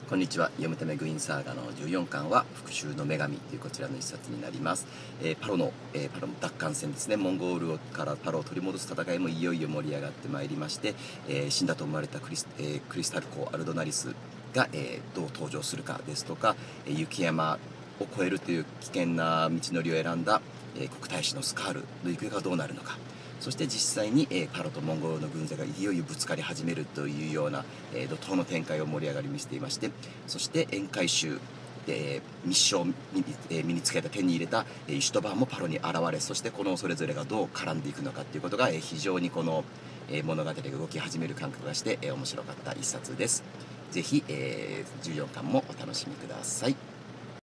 こんにちは。読むためグイーンサーガの14巻は復讐の女神というこちらの一冊になります。パロの奪還戦ですね。モンゴールからパロを取り戻す戦いもいよいよ盛り上がってまいりまして、死んだと思われたクリスタル公アルドナリスが、どう登場するかですとか、雪山を越えるという危険な道のりを選んだ、国大使のスカールの行方がどうなるのか。そして実際に、パロとモンゴルの軍勢がいよいよぶつかり始めるというような、怒涛の展開を盛り上がり見せていまして、そして宴会集で密書を身につけた手に入れたユシュトバーもパロに現れ、そしてこのそれぞれがどう絡んでいくのかということが、非常にこの、物語が動き始める感覚がして、面白かった一冊です。ぜひ、14巻もお楽しみください。